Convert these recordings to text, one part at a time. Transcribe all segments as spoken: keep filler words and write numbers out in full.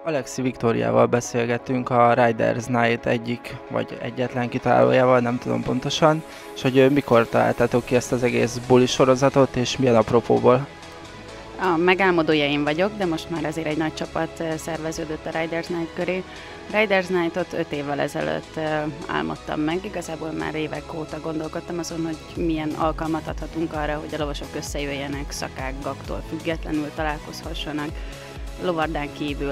Alexi Viktóriával beszélgettünk, a Riders Night egyik, vagy egyetlen kitalálójával, nem tudom pontosan, és hogy ő mikor találtátok ki ezt az egész buli sorozatot, és milyen apropóból? A megálmodója én vagyok, de most már azért egy nagy csapat szerveződött a Riders Night köré. Riders Night-ot öt évvel ezelőtt álmodtam meg, igazából már évek óta gondolkodtam azon, hogy milyen alkalmat adhatunk arra, hogy a lovasok összejöjjenek, szakágaktól függetlenül találkozhassanak, lovardán kívül.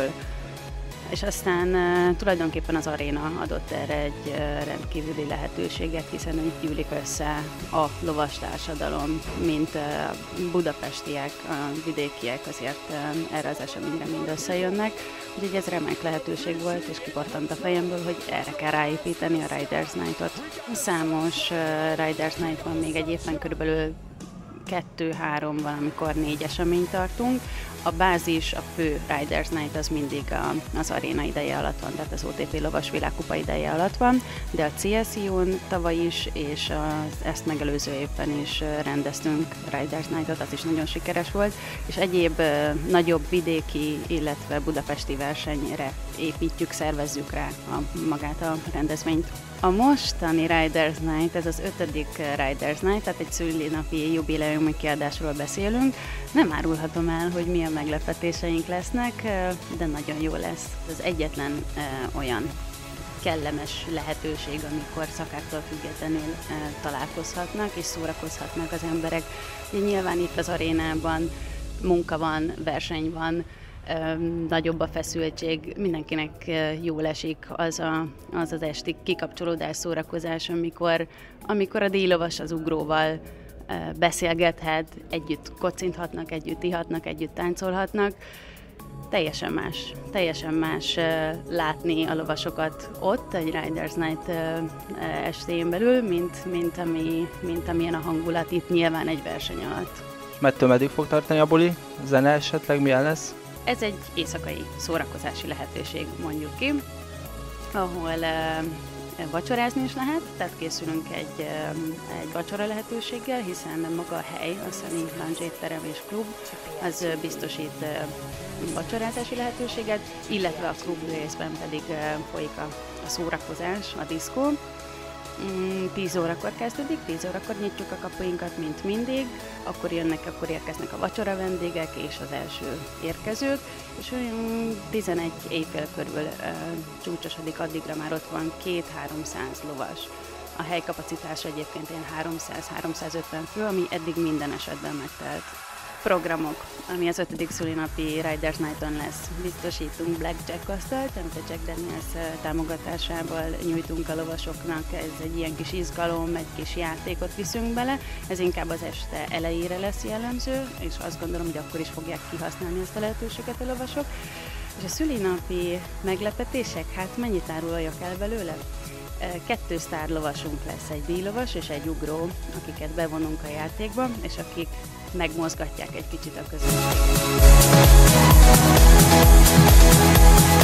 És aztán uh, tulajdonképpen az aréna adott erre egy uh, rendkívüli lehetőséget, hiszen úgy gyűlik össze a lovas társadalom, mint uh, budapestiek, uh, vidékiek azért uh, erre az eseményre mind összejönnek. Úgyhogy ez remek lehetőség volt, és kipattant a fejemből, hogy erre kell ráépíteni a Riders Night-ot. Számos uh, Riders Night van még egy évben, körülbelül kettő-három, valamikor négy eseményt tartunk. A bázis, a fő Riders Night az mindig a, az aréna ideje alatt van, tehát az o té pé lovas világkupa ideje alatt van, de a cé es i o-n tavaly is, és az, ezt megelőző évben is rendeztünk Riders Night-ot, az is nagyon sikeres volt, és egyéb uh, nagyobb vidéki, illetve budapesti versenyre építjük, szervezzük rá a, magát a rendezvényt. A mostani Riders Night, ez az ötödik Riders Night, tehát egy szülinapi jubileumi kiadásról beszélünk. Nem árulhatom el, hogy milyen meglepetéseink lesznek, de nagyon jó lesz. Ez egyetlen e, olyan kellemes lehetőség, amikor szakáktól függetlenül e, találkozhatnak és szórakozhatnak az emberek. Ugye nyilván itt az arénában munka van, verseny van, nagyobb a feszültség, mindenkinek jól esik az a, az, az esti kikapcsolódás, szórakozás, amikor, amikor a díjlovas az ugróval beszélgethet, együtt kocinthatnak, együtt ihatnak, együtt táncolhatnak. Teljesen más, teljesen más látni a lovasokat ott, egy Riders Night estén belül, mint, mint, ami, mint amilyen a hangulat itt nyilván egy verseny alatt. Mettől meddig fog tartani a buli? Zene esetleg milyen lesz? Ez egy éjszakai szórakozási lehetőség, mondjuk ki, ahol uh, vacsorázni is lehet, tehát készülünk egy, uh, egy vacsora lehetőséggel, hiszen maga a hely, a Sunny Lounge étterem és klub, az uh, biztosít uh, vacsorázási lehetőséget, illetve a klub részben pedig uh, folyik a, a szórakozás, a diszkó. tíz órakor kezdődik, tíz órakor nyitjuk a kapuinkat, mint mindig, akkor jönnek, akkor érkeznek a vacsora vendégek és az első érkezők, és olyan tizenegy éjfél körül uh, csúcsosodik, addigra már ott van két-háromszáz lovas. A helykapacitás egyébként ilyen háromszáz-háromszázötven fő, ami eddig minden esetben megtelt. Programok, ami az ötödik szülinapi Riders Night-on lesz. Biztosítunk Blackjack asztalt, amit a Jack Daniels támogatásával nyújtunk a lovasoknak. Ez egy ilyen kis izgalom, egy kis játékot viszünk bele. Ez inkább az este elejére lesz jellemző, és azt gondolom, hogy akkor is fogják kihasználni ezt a lehetőséget a lovasok. És a szülinapi meglepetések, hát mennyit áruljak el belőle? Kettő sztár lovasunk lesz, egy díjlovas és egy ugró, akiket bevonunk a játékba, és akik megmozgatják egy kicsit a közönséget.